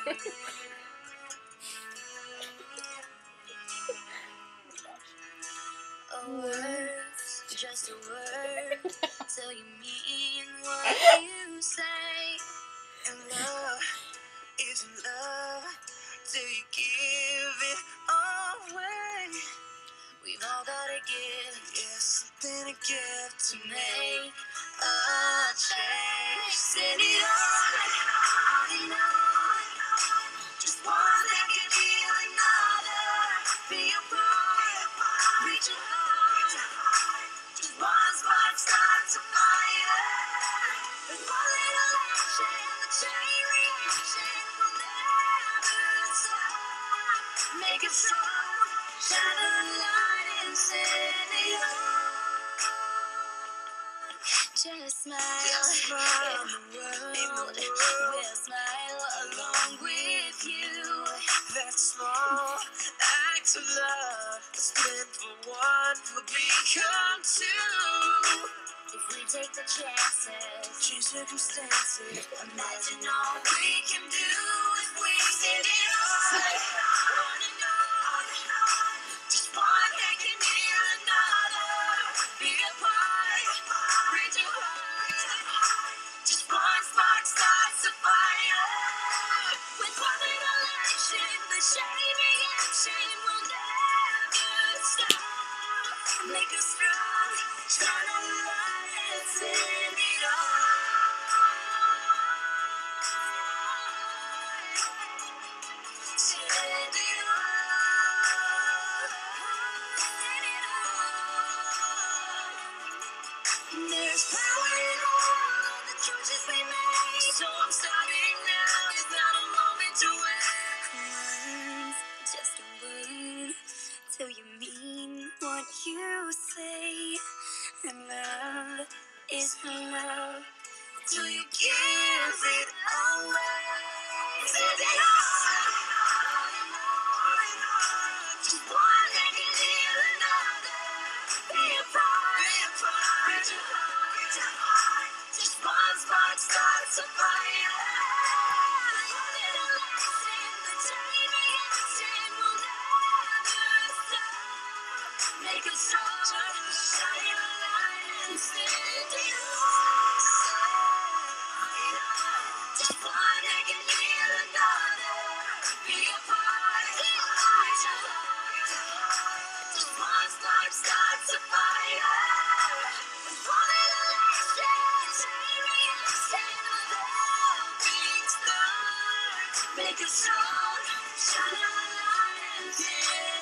A word's just a word till you mean what you say. And love isn't love till you give it away. We've all gotta give, yeah, something to give to make a change. Send it on and on. Just one that can heal another. Be a part, reach a heart. Just one spark starts a fire. With one little action, the chain reaction will never stop. Make it strong, shine a light and send it on. Just smile, and the world will smile along with you. That small act of love is meant for one will become two. If we take the chances, change circumstances, imagine all we can do if we send it on and on. Just one that can heal another. Be a part, reach a heart. Just one spark starts a fire. With one little action, the chain reaction will never stop. Make us strong, shine a light and send it on. Send it on. Send it on. There's power in all of the choices we make. So I'm starting now. It's not a moment to wait. Words, just a word, till you mean what you say. And love is love, till you give it away. Send it on. Just one that can heal another. Be a part, reach a heart. Just one spark starts a fire. One little action, the chain reaction will never stop. Make it strong, shine a light and send it on. Just one that can heal another. Be a part, reach a heart. Just one spark starts a fire. With one little action, chain reaction of helping start. Make it strong, shine a light and send